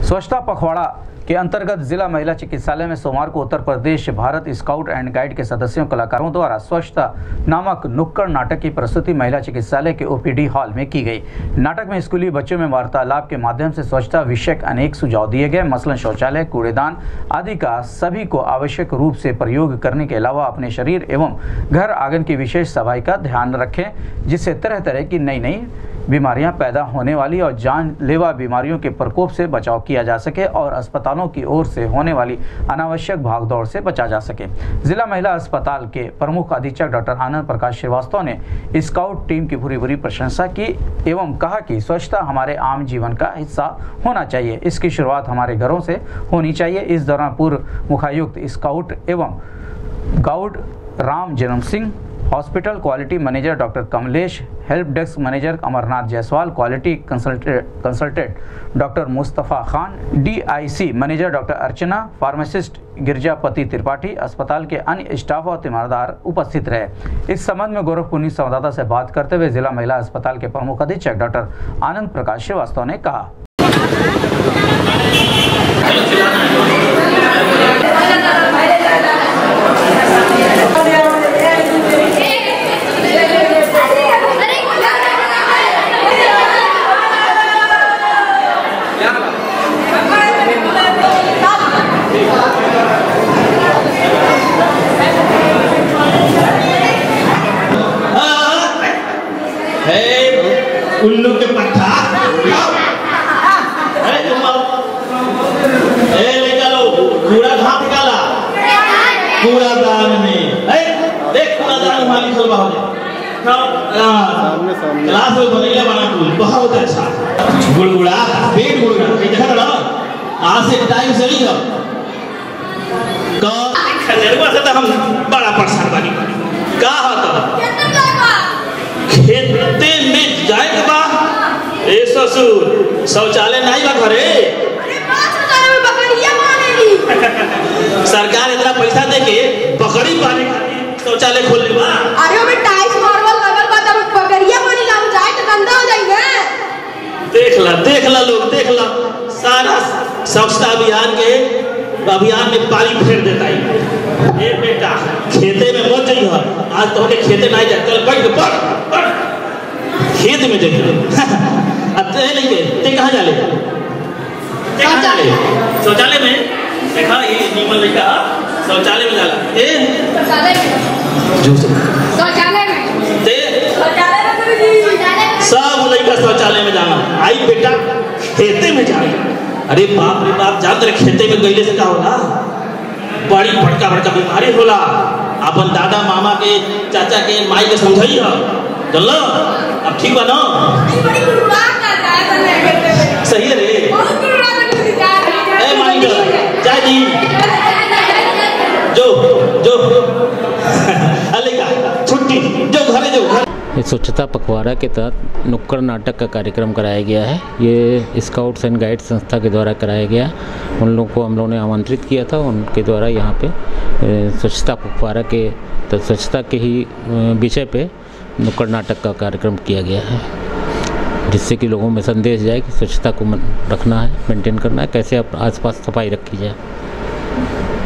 स्वच्छता पखवाड़ा के अंतर्गत जिला महिला चिकित्सालय में सोमवार को Uttar Pradesh Bharat scout and guide के सदस्यों कलाकारों द्वारा स्वच्छता नामक नुक्कड़ नाटक की प्रस्तुति महिला चिकित्सालय के ओपीडी हॉल में की गई। नाटक में स्कूली बच्चों में वार्तालाप के माध्यम से स्वच्छता विषयक अनेक सुझाव दिए गए। मसलन शौचालय, कूड़ेदान आदि का सभी को आवश्यक रूप से प्रयोग करने के अलावा अपने शरीर एवं घर आंगन की विशेष सफाई का ध्यान रखें, जिससे तरह तरह की नई बीमारियां पैदा होने वाली और जानलेवा बीमारियों के प्रकोप से बचाव किया जा सके और अस्पतालों की ओर से होने वाली अनावश्यक भागदौड़ से बचा जा सके। जिला महिला अस्पताल के प्रमुख अधीक्षक डॉक्टर आनंद प्रकाश श्रीवास्तव ने स्काउट टीम की पूरी प्रशंसा की एवं कहा कि स्वच्छता हमारे आम जीवन का हिस्सा होना चाहिए। इसकी शुरुआत हमारे घरों से होनी चाहिए। इस दौरान पूर्व मुखायुक्त स्काउट एवं guide Ram Janam Singh, hospital quality manager doctor Kamlesh, help desk manager Amarnath Jaiswal, quality consultant doctor Mustafa Khan, DIC manager doctor Archana, pharmacist Girjapati Tripathi, अस्पताल के अन्य स्टाफ और तीमारदार उपस्थित रहे। इस संबंध में गोरखपुर संवाददाता से बात करते हुए जिला महिला अस्पताल के प्रमुख अधीक्षक डॉक्टर आनंद प्रकाश श्रीवास्तव ने कहा। उल्लू के पट्टा अरे तुम लेकर लो कूड़ा कहाँ निकाला? कूड़ादान में। देख कूड़ादान हमारी खोलवा हो क्लास में बनेगा बना टूल बहुत अच्छा गुड़गुड़ा पेट गुड़गुड़ा देखा ना आज से टाइम से नहीं खजरवा से तो हम बड़ा परेशान बनी का होता खेते में जाए के बाद ए ससुर शौचालय नहीं बा घरे सरकार इतना पैसा दे के बकरी पाले शौचालय खोल ले बा। अरे ओमे टाइल्स मार्बल लगल बा तब बकरिया पानी लाग जाए तो गंदा हो जाएगा। देख ला लोग देख ला सारा स्वच्छता अभियान में पानी फेर देता है। ए बेटा खेते में मत जाइए, आज तो खेते नहीं जाए कल पढ़ खेत में जाइए। अब नहीं गए ते कहाँ जा ले शौचालय में देखा ये नीमल लड़का शौचालय में जाला शौचालय में ते सब लड़का शौचालय में जाना आई बेटा खेते में जाना। अरे बाप रे बाप जान रहे खेते में गईले से क्या होला बड़ी बड़का बीमारी होला। अपन दादा मामा के चाचा के माई के समझाई है चलो अब ठीक बा ना सही है रे ए माई जय जी जो अलेगा छुट्टी जो घरे जो घर। स्वच्छता पखवाड़ा के तहत नुक्कड़ नाटक का कार्यक्रम कराया गया है। ये स्काउट्स एंड गाइड संस्था के द्वारा कराया गया। उन लोगों को हम लोगों ने आमंत्रित किया था, उनके द्वारा यहाँ पे स्वच्छता पखवाड़ा के तो स्वच्छता के ही विषय पे नुक्कड़ नाटक का कार्यक्रम किया गया है, जिससे कि लोगों में संदेश जाए कि स्वच्छता को रखना है, मेंटेन करना है, कैसे आसपास सफाई रखी जाए।